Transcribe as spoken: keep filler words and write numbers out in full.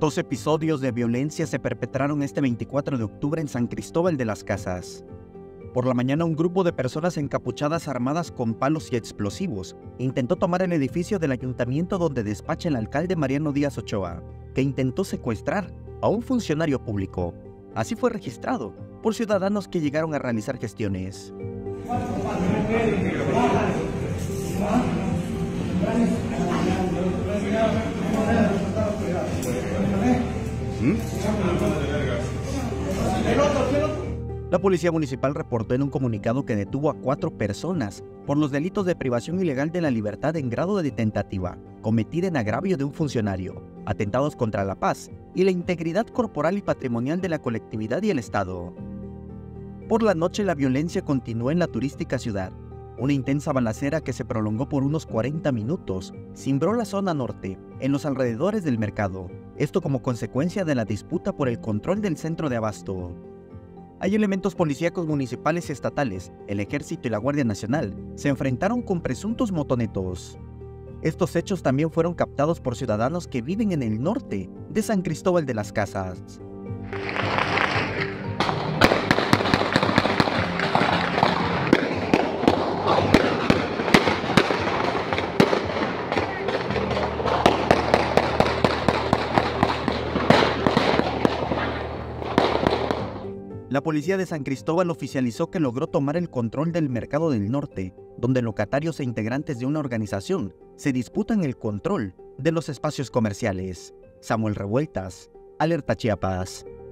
Dos episodios de violencia se perpetraron este veinticuatro de octubre en San Cristóbal de las Casas. Por la mañana, un grupo de personas encapuchadas armadas con palos y explosivos intentó tomar el edificio del ayuntamiento donde despacha el alcalde Mariano Díaz Ochoa, que intentó secuestrar a un funcionario público. Así fue registrado por ciudadanos que llegaron a realizar gestiones. ¿Mm? La Policía Municipal reportó en un comunicado que detuvo a cuatro personas por los delitos de privación ilegal de la libertad en grado de tentativa, cometida en agravio de un funcionario, atentados contra la paz y la integridad corporal y patrimonial de la colectividad y el Estado. Por la noche, la violencia continuó en la turística ciudad. Una intensa balacera que se prolongó por unos cuarenta minutos cimbró la zona norte, en los alrededores del mercado, esto como consecuencia de la disputa por el control del centro de abasto. Hay elementos policíacos municipales y estatales, el Ejército y la Guardia Nacional se enfrentaron con presuntos motonetos. Estos hechos también fueron captados por ciudadanos que viven en el norte de San Cristóbal de las Casas. La policía de San Cristóbal oficializó que logró tomar el control del mercado del norte, donde locatarios e integrantes de una organización se disputan el control de los espacios comerciales. Samuel Revueltas, Alerta Chiapas.